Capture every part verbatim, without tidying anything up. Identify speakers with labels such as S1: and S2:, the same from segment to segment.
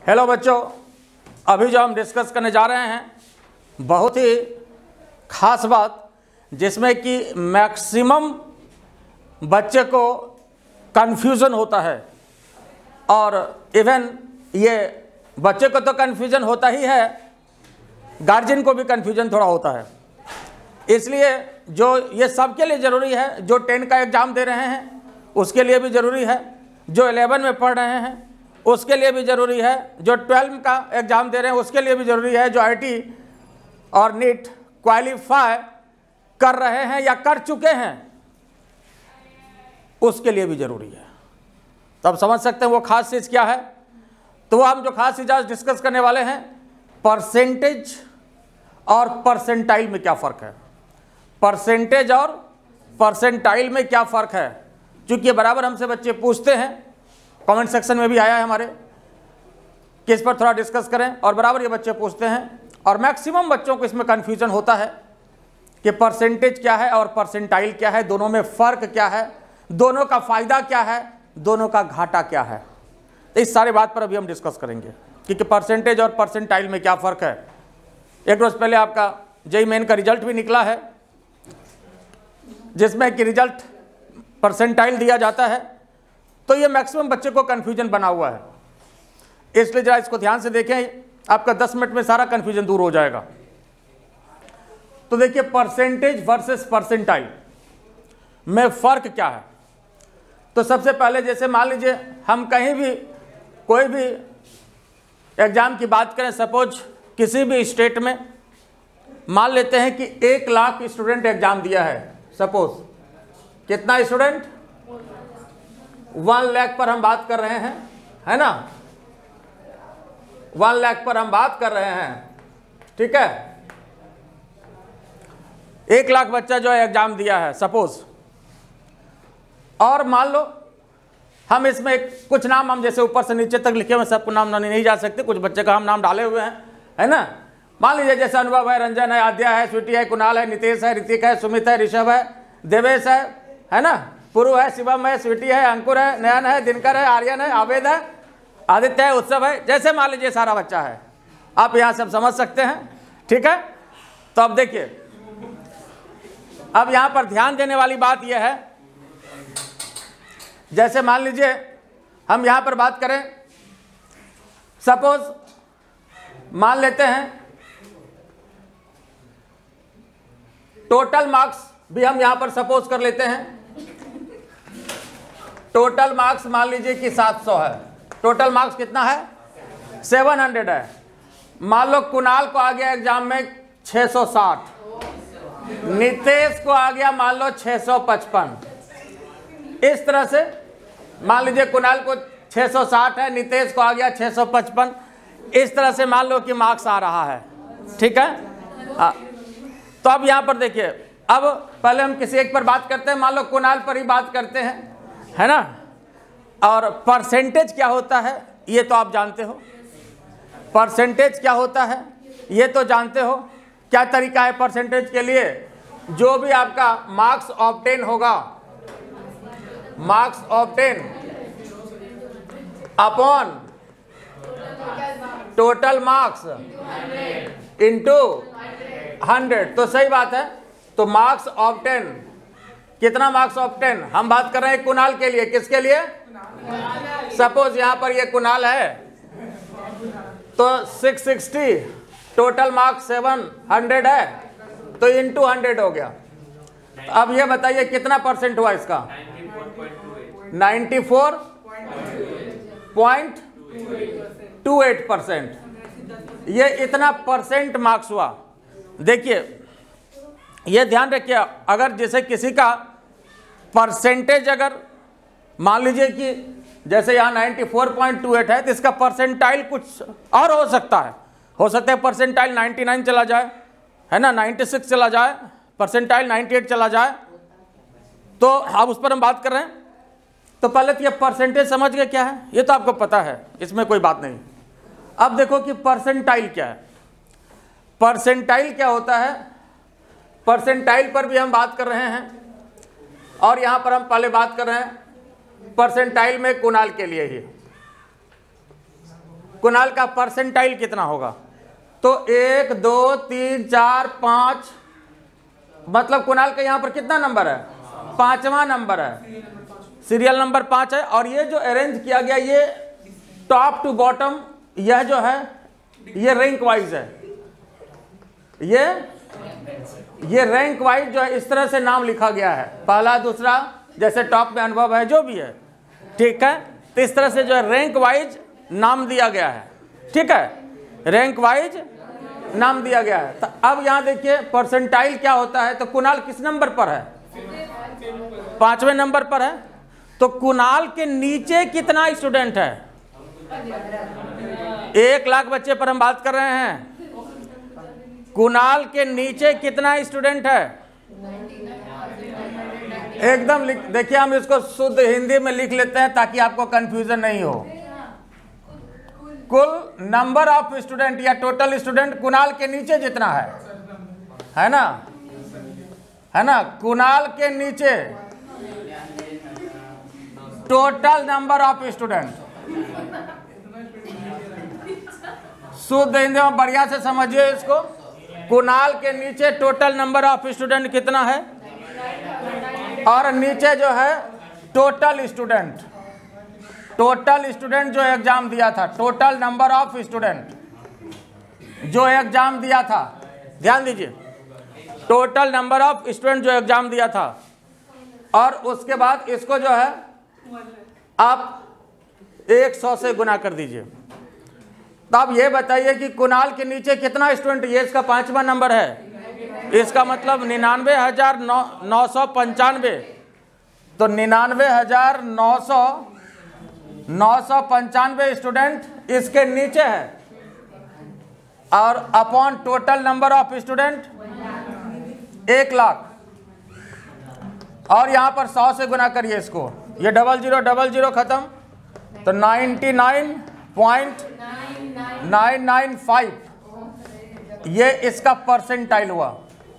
S1: Hello बच्चों, अभी जो हम डिस्कस करने जा रहे हैं बहुत ही खास बात, जिसमें कि मैक्सिमम बच्चे को कन्फ्यूज़न होता है। और इवन ये बच्चे को तो कन्फ्यूज़न होता ही है, गार्जियन को भी कन्फ्यूज़न थोड़ा होता है। इसलिए जो ये सबके लिए ज़रूरी है, जो टेन का एग्ज़ाम दे रहे हैं उसके लिए भी ज़रूरी है, जो इलेवन में पढ़ रहे हैं उसके लिए भी ज़रूरी है, जो ट्वेल्व का एग्ज़ाम दे रहे हैं उसके लिए भी ज़रूरी है, जो आईटी और नीट क्वालिफाई कर रहे हैं या कर चुके हैं उसके लिए भी ज़रूरी है। तो आप समझ सकते हैं वो खास चीज़ क्या है। तो वो हम जो खास चीज़ आज डिस्कस करने वाले हैं, परसेंटेज और परसेंटाइल में क्या फ़र्क है। परसेंटेज और परसेंटाइल में क्या फ़र्क है, क्योंकि ये बराबर हमसे बच्चे पूछते हैं, कमेंट सेक्शन में भी आया है हमारे कि इस पर थोड़ा डिस्कस करें, और बराबर ये बच्चे पूछते हैं। और मैक्सिमम बच्चों को इसमें कन्फ्यूजन होता है कि परसेंटेज क्या है और परसेंटाइल क्या है, दोनों में फ़र्क क्या है, दोनों का फ़ायदा क्या है, दोनों का घाटा क्या है। तो इस सारे बात पर अभी हम डिस्कस करेंगे कि परसेंटेज और परसेंटाइल में क्या फ़र्क है। एक रोज़ पहले आपका जेई मेन का रिजल्ट भी निकला है, जिसमें कि रिजल्ट परसेंटाइल दिया जाता है। तो ये मैक्सिमम बच्चे को कन्फ्यूजन बना हुआ है, इसलिए जरा इसको ध्यान से देखें, आपका दस मिनट में सारा कन्फ्यूजन दूर हो जाएगा। तो देखिए, परसेंटेज वर्सेस परसेंटाइल में फ़र्क क्या है। तो सबसे पहले जैसे मान लीजिए हम कहीं भी कोई भी एग्ज़ाम की बात करें, सपोज किसी भी स्टेट में मान लेते हैं कि एक लाख स्टूडेंट एग्ज़ाम दिया है। सपोज कितना स्टूडेंट, वन लाख पर हम बात कर रहे हैं, है ना, वन लाख पर हम बात कर रहे हैं, ठीक है। एक लाख बच्चा जो है एग्जाम दिया है सपोज, और मान लो हम इसमें एक कुछ नाम हम जैसे ऊपर से नीचे तक लिखे हुए, सबको नाम नहीं जा सकते, कुछ बच्चे का हम नाम डाले हुए हैं, है ना। मान लीजिए जैसे अनुभव है, रंजन है, आद्या है, स्वीटी है, कुणाल है, नितेश है, ऋतिक है, सुमित है, ऋषभ है, देवेश है, है ना, पुरु है, शिवम है, स्वीटी है, अंकुर है, नयन है, दिनकर है, आर्यन है, आवेद है, आदित्य है, उत्सव है, जैसे मान लीजिए सारा बच्चा है। आप यहाँ सब समझ सकते हैं, ठीक है। तो अब देखिए, अब यहाँ पर ध्यान देने वाली बात यह है, जैसे मान लीजिए हम यहाँ पर बात करें, सपोज मान लेते हैं टोटल मार्क्स भी हम यहाँ पर सपोज कर लेते हैं, टोटल मार्क्स मान लीजिए कि सात सौ है। टोटल मार्क्स कितना है, सात सौ है। मान लो कुणाल को आ गया एग्जाम में छह सौ साठ, नितेश को आ गया मान लो छह सौ पचपन। इस तरह से मान लीजिए कुणाल को छह सौ साठ है, नितेश को आ गया छह सौ पचपन। इस तरह से मान लो कि मार्क्स आ रहा है, ठीक है। हाँ, तो अब यहाँ पर देखिए, अब पहले हम किसी एक पर बात करते हैं, मान लो कुणाल पर ही बात करते हैं, है ना। और परसेंटेज क्या होता है ये तो आप जानते हो, परसेंटेज क्या होता है ये तो जानते हो। क्या तरीका है परसेंटेज के लिए, जो भी आपका मार्क्स ऑब्टेन होगा, marks obtain upon total marks into hundred. तो सही बात है। तो मार्क्स ऑब्टेन, कितना मार्क्स ऑब्टेन, हम बात कर रहे हैं कुणाल के लिए, किसके लिए, सपोज यहाँ पर ये कुणाल है, तो छह सौ साठ, टोटल मार्क्स सात सौ है, तो इनटू हंड्रेड हो गया। अब ये बताइए कितना परसेंट हुआ इसका, चौरानवे पॉइंट टू एट परसेंट। ये इतना परसेंट मार्क्स हुआ। देखिए ये ध्यान रखिए, अगर जैसे किसी का परसेंटेज अगर मान लीजिए कि जैसे यहाँ चौरानवे पॉइंट टू एट है, तो इसका परसेंटाइल कुछ और हो सकता है, हो सकता है परसेंटाइल निन्यानवे चला जाए, है ना, छियानवे चला जाए, परसेंटाइल अट्ठानवे चला जाए। तो अब उस पर हम बात कर रहे हैं। तो पहले तो ये परसेंटेज समझ गए क्या है, ये तो आपको पता है, इसमें कोई बात नहीं। अब देखो कि परसेंटाइल क्या है। परसेंटाइल क्या होता है, परसेंटाइल पर भी हम बात कर रहे हैं, और यहाँ पर हम पहले बात कर रहे हैं परसेंटाइल में कुणाल के लिए ही। कुणाल का परसेंटाइल कितना होगा? तो एक दो तीन चार पाँच, मतलब कुणाल का यहाँ पर कितना नंबर है? पांचवा नंबर है, सीरियल नंबर पाँच है। और ये जो अरेंज किया गया ये टॉप टू बॉटम, यह जो है ये रैंक वाइज है, ये ये रैंक वाइज जो है इस तरह से नाम लिखा गया है, पहला दूसरा, जैसे टॉप में अनुभव है जो भी है, ठीक है। तो इस तरह से जो है रैंक वाइज नाम दिया गया है, ठीक है, रैंक वाइज नाम दिया गया है। तो अब यहाँ देखिए परसेंटाइल क्या होता है। तो कुणाल किस नंबर पर है? पांचवें नंबर पर है। तो कुणाल के नीचे कितना स्टूडेंट है? एक लाख बच्चे पर हम बात कर रहे हैं। कुणाल के नीचे कितना स्टूडेंट है? एकदम लिख, देखिए हम इसको शुद्ध हिंदी में लिख लेते हैं ताकि आपको कंफ्यूजन नहीं हो। कुल नंबर ऑफ स्टूडेंट या टोटल स्टूडेंट कुणाल के नीचे जितना है, है ना, है ना, कुणाल के नीचे टोटल नंबर ऑफ स्टूडेंट, शुद्ध हिंदी में बढ़िया से समझिए इसको। कुणाल के नीचे टोटल नंबर ऑफ स्टूडेंट कितना है, और नीचे जो है टोटल स्टूडेंट, टोटल स्टूडेंट जो एग्जाम दिया था, टोटल नंबर ऑफ स्टूडेंट जो एग्जाम दिया था, ध्यान दीजिए, टोटल नंबर ऑफ स्टूडेंट जो एग्जाम दिया था। और उसके बाद इसको जो है आप एक सौ से गुना कर दीजिए। तो आप ये बताइए कि कुणाल के नीचे कितना स्टूडेंट, ये इसका पांचवा नंबर है, इसका मतलब निन्यानवे हजार नौ नौ सौ पंचानवे। तो निन्यानवे हजार नौ सौ नौ सौ पंचानवे स्टूडेंट इसके नीचे है, और upon total number of student एक लाख, और यहाँ पर सौ से गुना करिए इसको, ये डबल जीरो डबल जीरो खत्म, तो ninety nine point nine nine five ये इसका परसेंटाइल हुआ,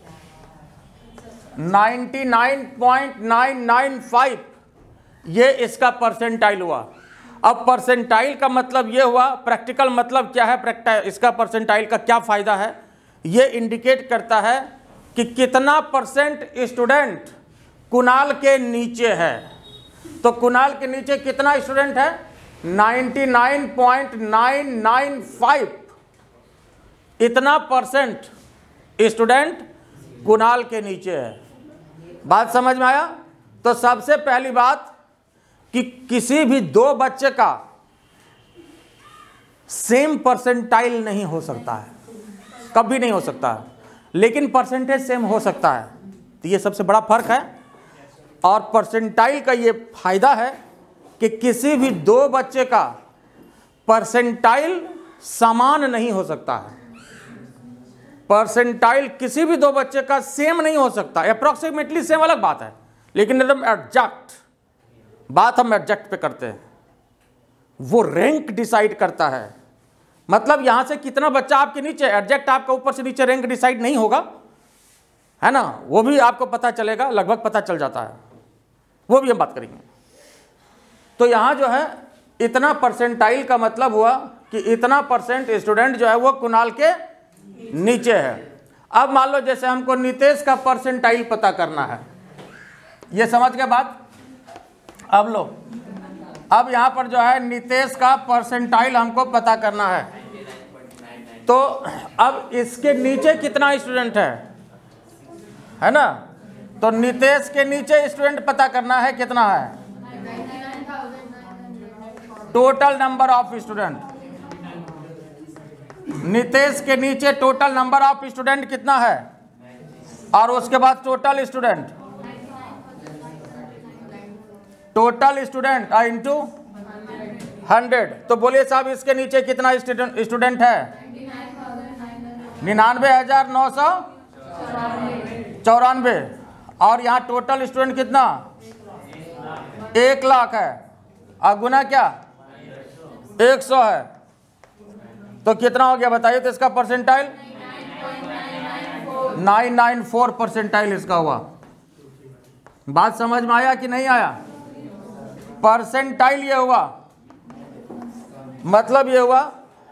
S1: ninety nine point nine nine five ये इसका परसेंटाइल हुआ। अब परसेंटाइल का मतलब ये हुआ, प्रैक्टिकल मतलब क्या है, प्रैक्टिकल इसका परसेंटाइल का क्या फ़ायदा है, ये इंडिकेट करता है कि कितना परसेंट स्टूडेंट कुणाल के नीचे है। तो कुणाल के नीचे कितना स्टूडेंट है? Ninety nine point nine nine five, इतना परसेंट स्टूडेंट कुणाल के नीचे है। बात समझ में आया? तो सबसे पहली बात कि किसी भी दो बच्चे का सेम परसेंटाइल नहीं हो सकता है, कभी नहीं हो सकता है, लेकिन परसेंटेज सेम हो सकता है। तो ये सबसे बड़ा फर्क है। और परसेंटाइल का ये फायदा है कि किसी भी दो बच्चे का परसेंटाइल समान नहीं हो सकता है, परसेंटाइल किसी भी दो बच्चे का सेम नहीं हो सकता। अप्रोक्सीमेटली सेम अलग बात है, लेकिन एकदम एग्जैक्ट बात हम एग्जैक्ट पे करते हैं, वो रैंक डिसाइड करता है। मतलब यहां से कितना बच्चा आपके नीचे, एग्जैक्ट आपका ऊपर से नीचे रैंक डिसाइड नहीं होगा, है ना, वो भी आपको पता चलेगा, लगभग पता चल जाता है, वो भी हम बात करेंगे। तो यहां जो है इतना परसेंटाइल का मतलब हुआ कि इतना परसेंट स्टूडेंट जो है वो कुणाल के नीचे है। अब मान लो जैसे हमको नितेश का परसेंटाइल पता करना है, ये समझ के बात। अब लो, अब यहाँ पर जो है नितेश का परसेंटाइल हमको पता करना है। तो अब इसके नीचे कितना स्टूडेंट है, है ना, तो नितेश के नीचे स्टूडेंट पता करना है, कितना है, total number of student. Nitesh के नीचे टोटल नंबर ऑफ स्टूडेंट कितना है, और उसके बाद total student, total student into hundred. तो बोलिए साहब इसके नीचे कितना स्टूडेंट है, निन्यानवे हजार नौ सौ चौरानवे, और यहाँ टोटल स्टूडेंट कितना, एक लाख है, और गुना क्या, एक सौ है। तो कितना हो गया बताइए? तो इसका percentile nine nine four percentile इसका हुआ। बात समझ में आया कि नहीं आया? परसेंटाइल ये हुआ, मतलब ये हुआ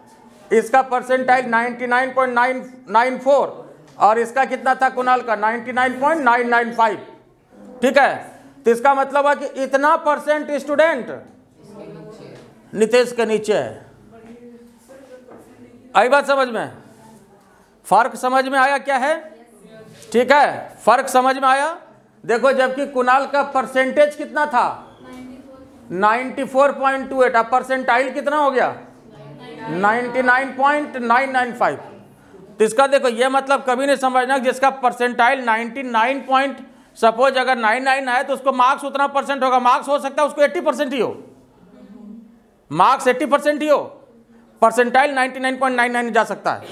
S1: इसका percentile ninety nine point nine nine four और इसका कितना था कुणाल का ninety nine point nine nine five. ठीक है, तो इसका मतलब है कि इतना परसेंट स्टूडेंट नितेश के नीचे है। आई बात समझ में? फर्क समझ में आया क्या है? ठीक है, फर्क समझ में आया। देखो, जबकि कुणाल का परसेंटेज कितना था ninety four point two eight, अब परसेंटाइल कितना हो गया ninety nine point nine nine five. तो इसका देखो, ये मतलब कभी नहीं समझना जिसका percentile ninety nine point suppose अगर नाइन नाइन है तो उसको मार्क्स उतना परसेंट होगा। मार्क्स हो सकता है उसको एट्टी परसेंट ही हो, मार्क्स एट्टी परसेंट ही हो, percentile ninety nine point nine nine जा सकता है।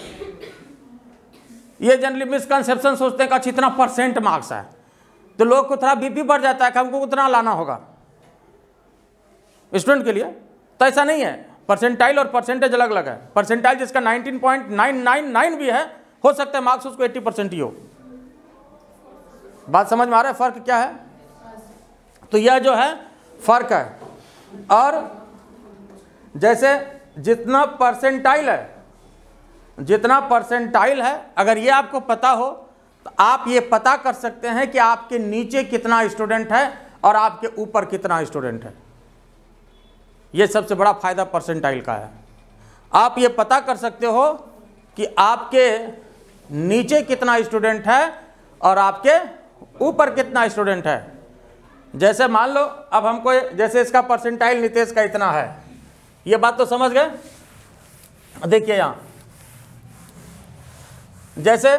S1: ये जनरली मिसकंसेप्शन सोचते हैं कि अच्छा इतना परसेंट मार्क्स है, तो लोग को थोड़ा बीपी बढ़ जाता है कि हमको उतना लाना होगा स्टूडेंट के लिए। तो ऐसा नहीं है, परसेंटाइल और परसेंटेज अलग अलग है। परसेंटाइल जिसका nineteen point nine nine nine भी है, हो सकता है मार्क्स उसको एट्टी परसेंट ही हो। बात समझ में आ रहा है फर्क क्या है? तो यह जो है फर्क है। और जैसे जितना परसेंटाइल है, जितना परसेंटाइल है, अगर ये आपको पता हो तो आप ये पता कर सकते हैं कि आपके नीचे कितना स्टूडेंट है और आपके ऊपर कितना स्टूडेंट है। ये सबसे बड़ा फायदा परसेंटाइल का है। आप ये पता कर सकते हो कि आपके नीचे कितना स्टूडेंट है और आपके ऊपर कितना स्टूडेंट है। जैसे मान लो अब हमको, जैसे इसका परसेंटाइल नितेश का इतना है, ये बात तो समझ गए। देखिए यहां, जैसे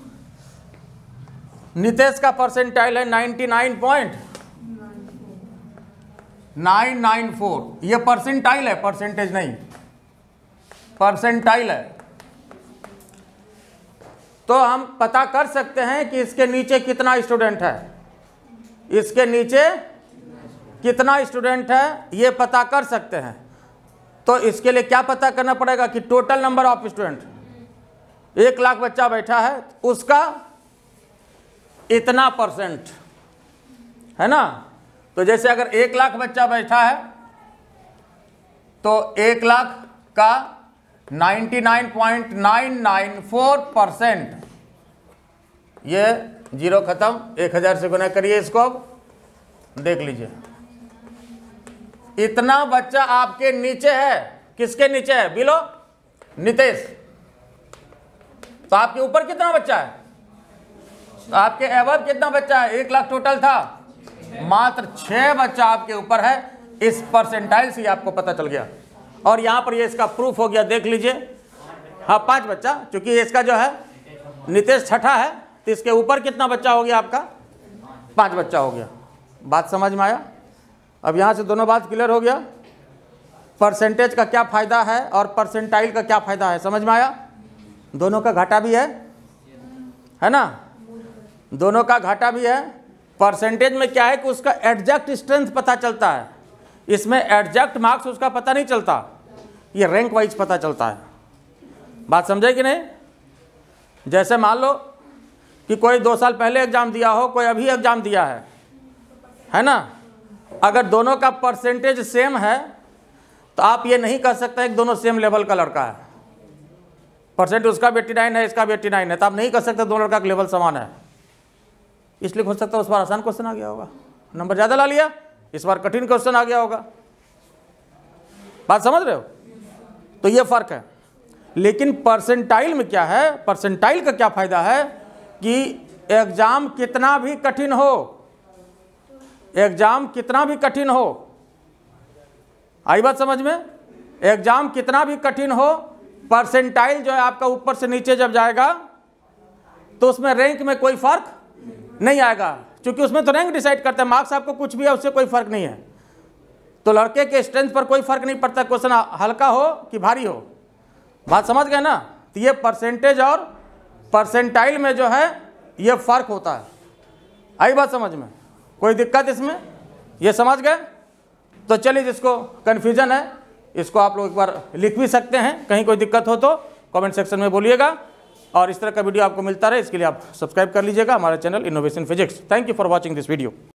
S1: नितेश का परसेंटाइल है ninety nine point nine nine four, ये परसेंटाइल है, परसेंटेज नहीं, परसेंटाइल है। तो हम पता कर सकते हैं कि इसके नीचे कितना स्टूडेंट है, इसके नीचे कितना स्टूडेंट है, ये पता कर सकते हैं। तो इसके लिए क्या पता करना पड़ेगा कि टोटल नंबर ऑफ स्टूडेंट, एक लाख बच्चा बैठा है, उसका इतना परसेंट है ना। तो जैसे अगर एक लाख बच्चा बैठा है तो एक लाख का ninety nine point nine nine four percent, ये जीरो खत्म, एक हजार से गुना करिए इसको। अब देख लीजिए, इतना बच्चा आपके नीचे है। किसके नीचे है? बिलो नितेश। तो आपके ऊपर कितना बच्चा है? तो आपके एवब कितना बच्चा है? एक लाख टोटल था, मात्र छह बच्चा आपके ऊपर है। इस परसेंटाइल से आपको पता चल गया। और यहां पर ये इसका प्रूफ हो गया, देख लीजिए। हाँ, पांच बच्चा, क्योंकि इसका जो है नितेश छठा है, तो इसके ऊपर कितना बच्चा हो गया आपका? पांच बच्चा हो गया। बात समझ में आया? अब यहां से दोनों बात क्लियर हो गया। परसेंटेज का क्या फायदा है और परसेंटाइल का क्या फायदा है, समझ में आया? दोनों का घाटा भी है, है ना, दोनों का घाटा भी है। परसेंटेज में क्या है कि उसका एग्जैक्ट स्ट्रेंथ पता चलता है, इसमें एग्जैक्ट मार्क्स उसका पता नहीं चलता, ये रैंक वाइज पता चलता है। बात समझे कि नहीं? जैसे मान लो कि कोई दो साल पहले एग्जाम दिया हो, कोई अभी एग्जाम दिया है, है ना। अगर दोनों का परसेंटेज सेम है तो आप ये नहीं कह सकते कि दोनों सेम लेवल का लड़का है। परसेंट उसका भी एट्टी नाइन है, इसका भी एट्टी नाइन है, तो आप नहीं कह सकते दोनों लड़का का लेवल समान है। इसलिए हो सकता है उस बार आसान क्वेश्चन आ गया होगा, नंबर ज़्यादा ला लिया, इस बार कठिन क्वेश्चन आ गया होगा। बात समझ रहे हो? तो ये फर्क है। लेकिन परसेंटाइल में क्या है? परसेंटाइल का क्या फायदा है कि एग्जाम कितना भी कठिन हो, एग्जाम कितना भी कठिन हो, आई बात समझ में? एग्जाम कितना भी कठिन हो, परसेंटाइल जो है आपका ऊपर से नीचे जब जाएगा तो उसमें रैंक में कोई फर्क नहीं आएगा, क्योंकि उसमें तो रैंक डिसाइड करते हैं, मार्क्स आपको कुछ भी है उससे कोई फर्क नहीं है। तो लड़के के स्ट्रेंथ पर कोई फर्क नहीं पड़ता, क्वेश्चन हल्का हो कि भारी हो। बात समझ गए ना? तो ये परसेंटेज और परसेंटाइल में जो है ये फर्क होता है। आई बात समझ में? कोई दिक्कत इसमें? ये समझ गए? तो चलिए, जिसको कन्फ्यूजन है इसको आप लोग एक बार लिख भी सकते हैं, कहीं कोई दिक्कत हो तो कमेंट सेक्शन में बोलिएगा। और इस तरह का वीडियो आपको मिलता रहे इसके लिए आप सब्सक्राइब कर लीजिएगा हमारा channel Innovation Physics. Thank you for watching this video.